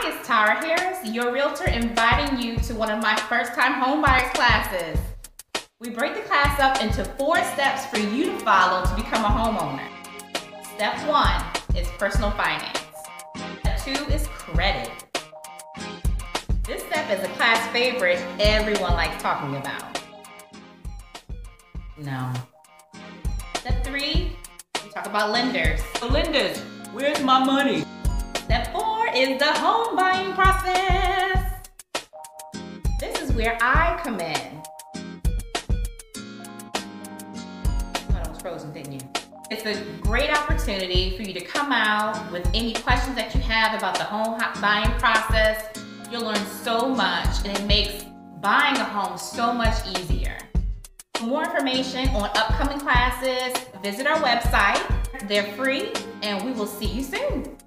Hi, it's Tara Harris, your realtor, inviting you to one of my first-time homebuyers classes. We break the class up into 4 steps for you to follow to become a homeowner. Step 1 is personal finance. Step 2 is credit. This step is a class favorite everyone likes talking about. No. Step 3, we talk about lenders. So lenders, where's my money? Step 4 is the home buying process. This is where I come in. Oh, that was frozen, didn't you? It's a great opportunity for you to come out with any questions that you have about the home buying process. You'll learn so much, and it makes buying a home so much easier. For more information on upcoming classes, visit our website. They're free, and we will see you soon.